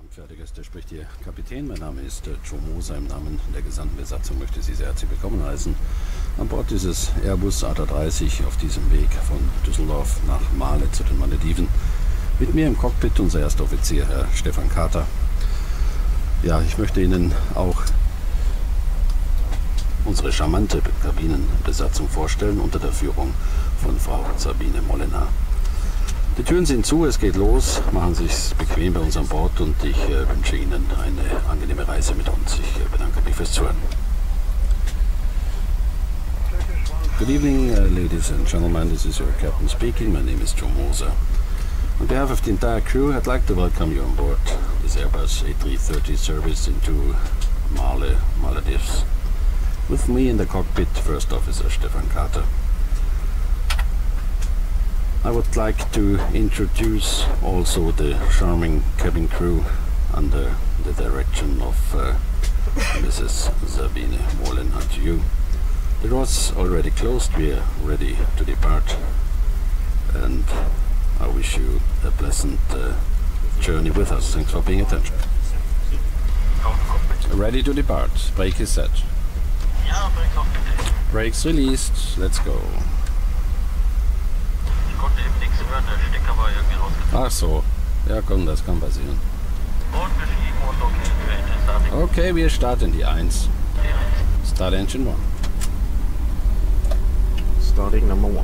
Pferdegäste, spricht Ihr Kapitän. Mein Name ist Joe Moser. Im Namen der gesamten Besatzung möchte ich Sie sehr herzlich willkommen heißen an Bord dieses Airbus A330 auf diesem Weg von Düsseldorf nach Male zu den Malediven. Mit mir im Cockpit unser erster Offizier, Herr Stefan Carter. Ja, ich möchte Ihnen auch unsere charmante Kabinenbesatzung vorstellen unter der Führung von Frau Sabine Mollenaar. Die Türen sind zu, es geht los. Machen Sie es bequem bei uns an Bord und ich wünsche Ihnen eine angenehme Reise mit uns. Ich bedanke mich fürs Zuhören. Good evening, ladies and gentlemen. This is your captain speaking. My name is Joe Moser. On behalf of the entire crew, I'd like to welcome you on board this Airbus A330 service into Maledives. With me in the cockpit, First Officer Stefan Carter. I would like to introduce also the charming cabin crew under the direction of Mrs. Sabine Mollenaar to you. The doors already closed, we are ready to depart, and I wish you a pleasant journey with us. Thanks for paying attention. Ready to depart. Brake is set. Brakes released. Let's go. Ach so. Ja komm, das kann passieren. Okay, wir starten die 1. Start engine 1. Starting number 1.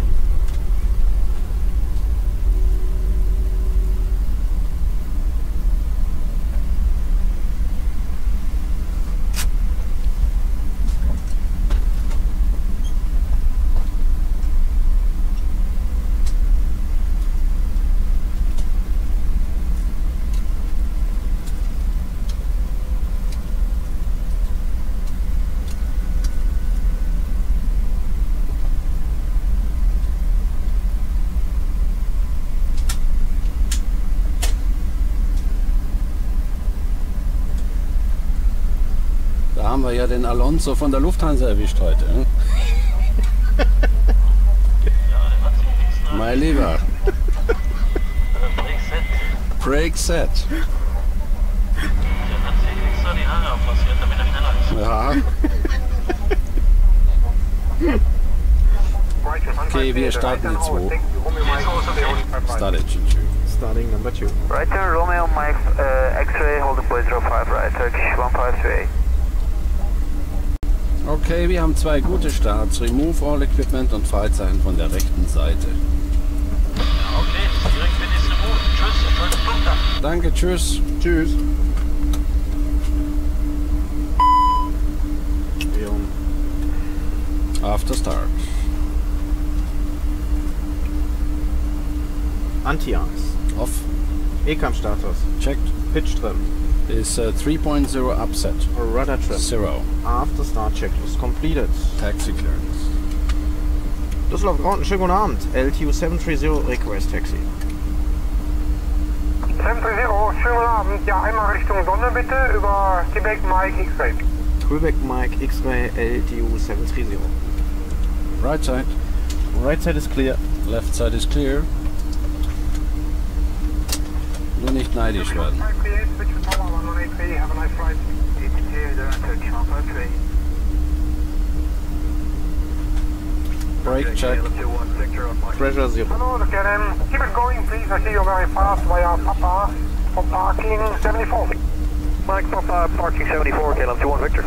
Da haben wir ja den Alonso von der Lufthansa erwischt heute. Hm? Mein Lieber. Brake set. Ja. Okay, wir starten die 2. Start engine 2. Starting number 2. Right turn, Romeo Mike, X-ray, hold the point 05, right, Turkish 153. Okay, wir haben 2 gute Starts. Remove all equipment und Freizeichen von der rechten Seite. Okay, direkt bin ich remote. Tschüss, schönes Flugtag. Danke, tschüss. Tschüss. After start. Anti-Arms. Off. E-Kampfstatus. Checked. Pitch trim. Is 3.0 upset. Rudder trim. 0. After start checklist completed. Taxi clearance. Düsseldorf Ground, schönen guten Abend. LTU 730 Request Taxi. 730, schönen guten Abend. Ja, einmal Richtung Sonne bitte über Quebec Mike X-Ray. Quebec Mike X-Ray LTU 730. Right side. Right side is clear. Left side is clear. Nur nicht neidisch werden. Brake check. Pressure 0. Hello, KLM. Keep it going, please. I see you're very fast via Papa for parking 74. Mike Papa, parking 74, KLM 21 Victor.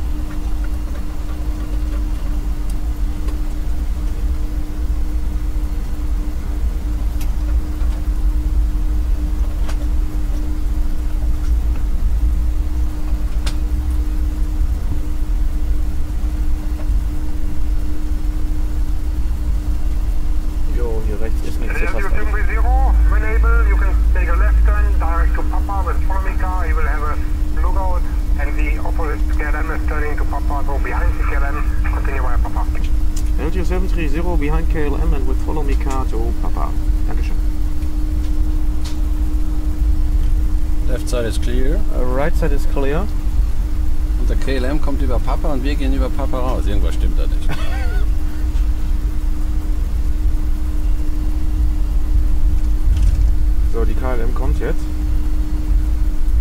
Rechts ist nichts. LTU 730, when able, you can take a left turn direct to Papa with follow me car. You will have a lookout and the opposite KLM is turning to Papa, so behind the KLM, continue via Papa. LTU 730 behind KLM and with follow me car to Papa. Dankeschön. Left side is clear. Right side is clear. Und der KLM kommt über Papa und wir gehen über Papa raus. Irgendwas stimmt da nicht. So, die KLM kommt jetzt.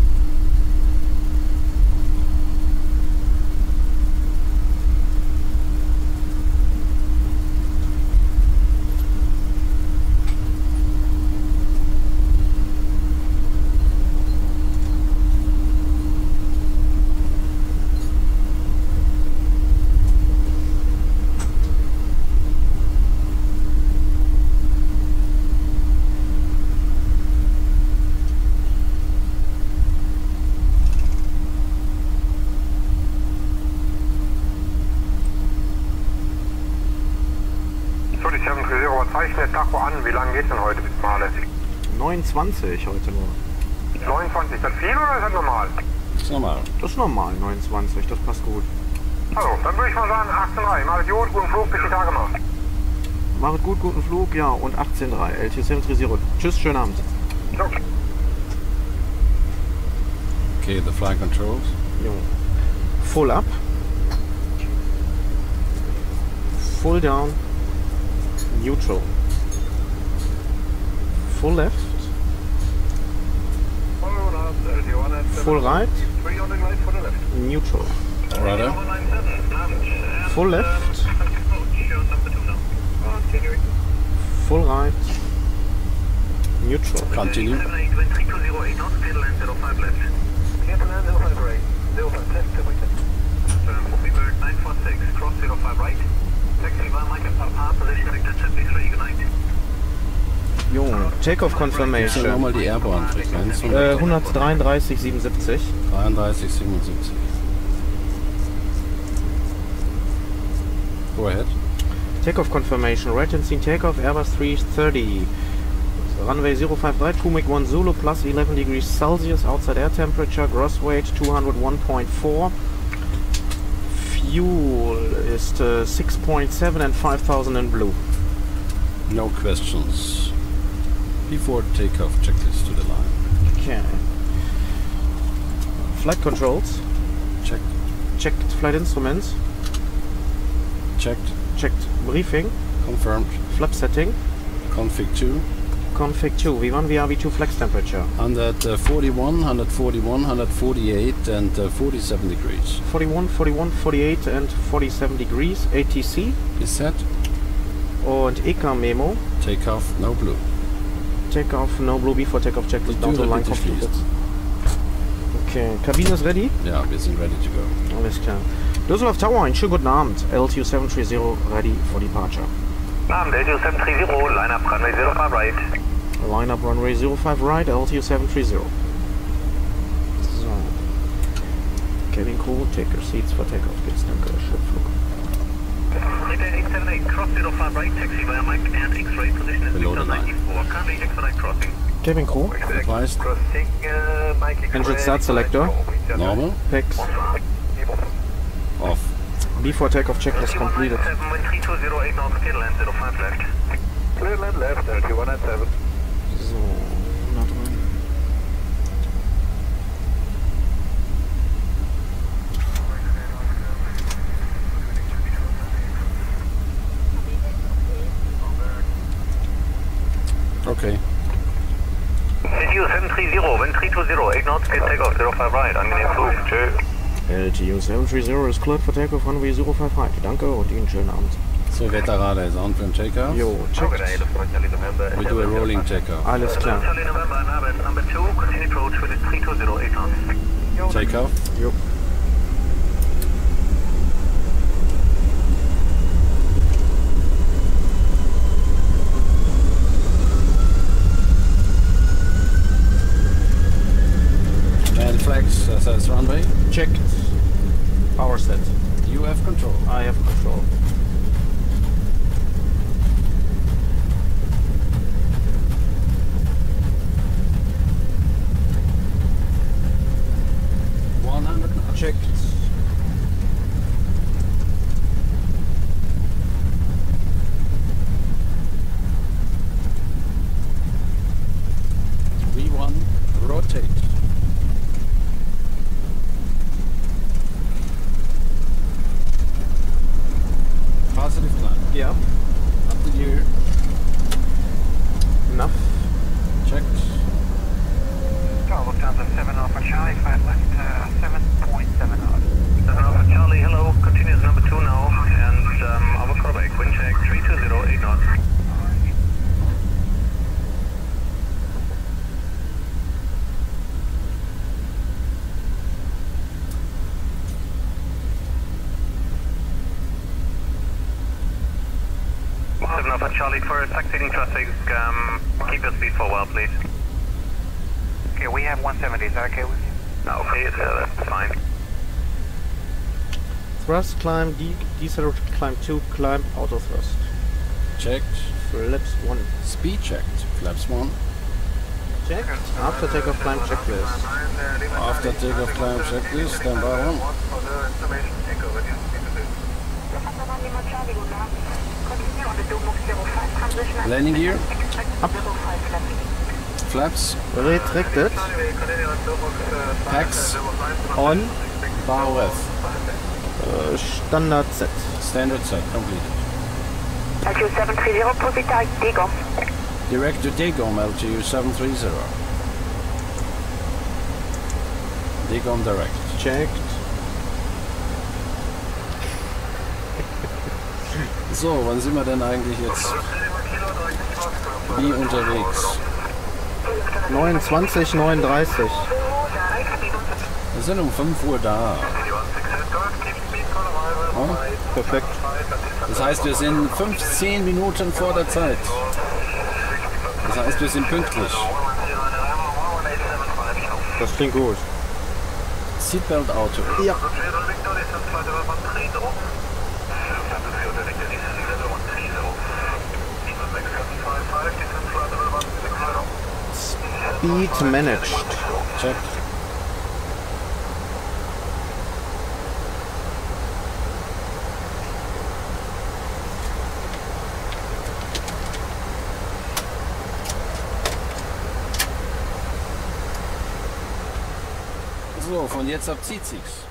lang geht's denn heute bis Male? 29 heute nur. 29, ist das viel oder ist das normal? Das ist normal. Das ist normal, 29, das passt gut. Also, dann würde ich mal sagen 18.3. Macht gut, guten Flug, bis die Tage mal. Macht gut, guten Flug, ja, und 18.3, LT730. Tschüss, schönen Abend. So. Okay, the flight controls. Jo. Full up. Full down. Neutral. Full left. Full right. Neutral. Rudder. Full left. Full right. Neutral. Continue. Jo, Takeoff Ist ja Confirmation. nochmal die Airborne-Frequenz. 133,77. 33,77. Go ahead. Takeoff Confirmation. Right and scene takeoff, Airbus 330. Runway 053, Kumik 1 Zulu, plus 11 degrees Celsius, outside air temperature, gross weight 201.4. Fuel is 6.7 and 5,000 in blue. No questions. Before takeoff, checklist to the line. Okay. Flight controls. Checked. Checked flight instruments. Checked. Checked briefing. Confirmed. Flap setting. Config 2. Config 2. V1, V2 flex temperature. 141, 141, 148 and 47 degrees. 41, 41, 48 and 47 degrees. ATC. Is set. Und EK-Memo. Takeoff, no blue. Takeoff, no blue before takeoff checklist down to line completed. Okay, Kabine ist ready? Ja, wir sind ready to go. Alles klar. Düsseldorf Tower, einen schönen guten Abend. LTU 730 ready for departure. Abend, LTU 730, line up runway 05 right. Line up runway 05 right, LTU 730. So. Cabin crew, take your seats for takeoff. Geht's, danke, Schrittflug. 878, cross 05 right, taxi via Mike and X-ray, position is Below the Victor line. 94, currently expedite crossing. Cabin crew, Advised. Crossing, Mike X-ray. engine start selector, Normal. PEX. Off. Before takeoff checklist completed. 197, wind 3208 knots, clear land 05 left. Clear land left, LTU 197. So, 103. Okay. LTU 730, wind 3208 knots, clear takeoff 05 right, angenehm Flug, tschö. LTU 730 is cleared for takeoff runway 05 right. Danke und Ihnen schönen Abend. So, Wetterradar is on for takeoff. Jo, checked. We do a rolling takeoff. Alles klar. Charlie November, Nabel, number 2, continue approach with 3208 knots. Takeoff. Jo. And flags SS runway. Checked. Power set. You have control. I have control. Checked. V1, rotate. Positive climb. Yeah. Up the gear. Enough. Checked. Look down to 7 Alpha Charlie, 5 left, 7.7 knots. 7 Alpha Charlie, hello, continues number 2 now, and our quarterback, wind check 3208 knots. Alpha Charlie, for taxiing traffic, keep your speed for a while, please. Okay, we have 170, is that okay with you? No, okay, that's fine. Thrust climb, deceleration climb 2, climb auto thrust. checked. Flaps 1. Speed checked. Flaps 1. Checked. After takeoff climb checklist. After takeoff climb checklist, stand by 1. Landing gear. Up. Flaps. Retracted. Packs. On. Bar left. Standard set. Standard set completed. LTU 730, proceed direct DECOM. Direct to DECOM LTU 730. DECOM direct. Checked. So, wann sind wir denn eigentlich jetzt wie unterwegs? 29:39. Wir sind um 5 Uhr da. Ja? Perfekt. Das heißt, wir sind 15 Minuten vor der Zeit. Das heißt, wir sind pünktlich. Das klingt gut. Seatbelt Auto. Ja. Speed managed. Check. So, von jetzt ab zieht sich's.